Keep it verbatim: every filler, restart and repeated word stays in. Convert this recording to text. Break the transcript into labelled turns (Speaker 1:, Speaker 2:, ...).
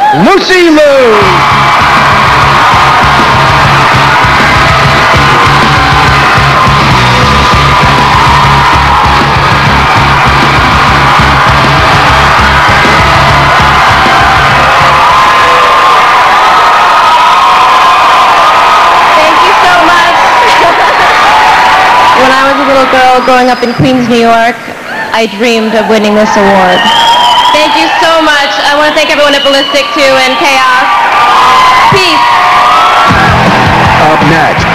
Speaker 1: Lucy Lou.
Speaker 2: When I was a little girl growing up in Queens, New York, I dreamed of winning this award. Thank you so much. I want to thank everyone at Ballistic, too, and Chaos. Peace.
Speaker 1: Up next,